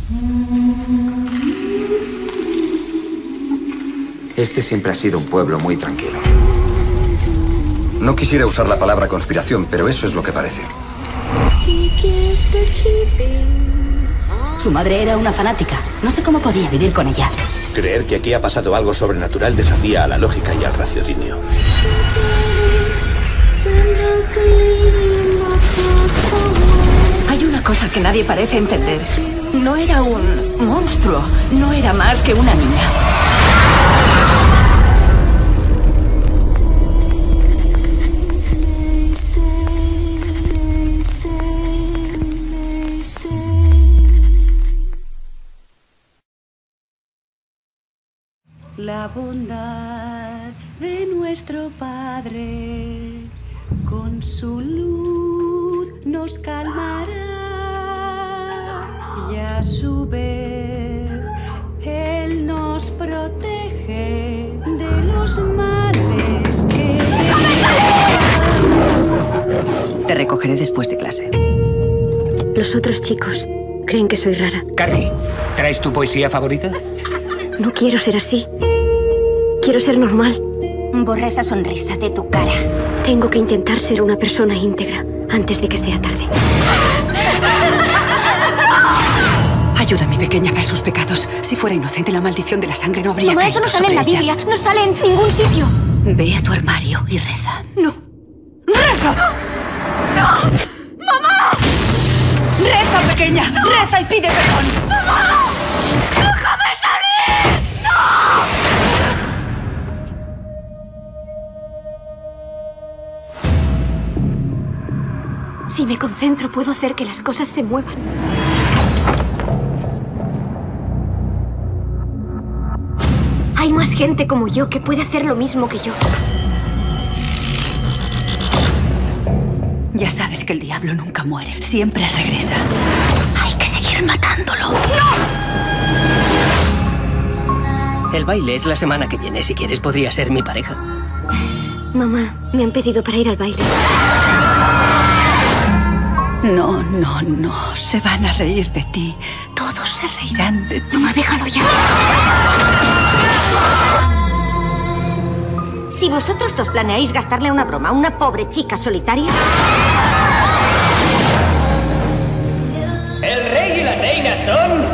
Este siempre ha sido un pueblo muy tranquilo. No quisiera usar la palabra conspiración, pero eso es lo que parece. Su madre era una fanática. No sé cómo podía vivir con ella. Creer que aquí ha pasado algo sobrenatural desafía a la lógica y al raciocinio. Hay una cosa que nadie parece entender. No era un monstruo. No era más que una niña. La bondad de nuestro Padre, con su luz nos calmará, y a su vez Él nos protege de los males que... Te recogeré después de clase. Los otros chicos creen que soy rara. Carly, ¿traes tu poesía favorita? No quiero ser así. Quiero ser normal. Borra esa sonrisa de tu cara. Tengo que intentar ser una persona íntegra antes de que sea tarde. Ayuda a mi pequeña a ver sus pecados. Si fuera inocente, la maldición de la sangre no habría Mamá, caído eso no sale en la sobre ella. Biblia. No sale en ningún sitio. Ve a tu armario y reza. No. ¡Reza! ¡No! ¡Mamá! ¡Reza, pequeña! ¡No! ¡Reza y pide perdón! ¡Mamá! ¡Déjame salir! ¡No! Si me concentro, puedo hacer que las cosas se muevan. Hay más gente como yo que puede hacer lo mismo que yo. Ya sabes que el diablo nunca muere. Siempre regresa. Hay que seguir matándolo. El baile es la semana que viene. Si quieres, podría ser mi pareja. Mamá, me han pedido para ir al baile. No, no, no. Se van a reír de ti. Todos se reirán de ti. Mamá, déjalo ya. Si vosotros dos planeáis gastarle una broma a una pobre chica solitaria... El rey y la reina son...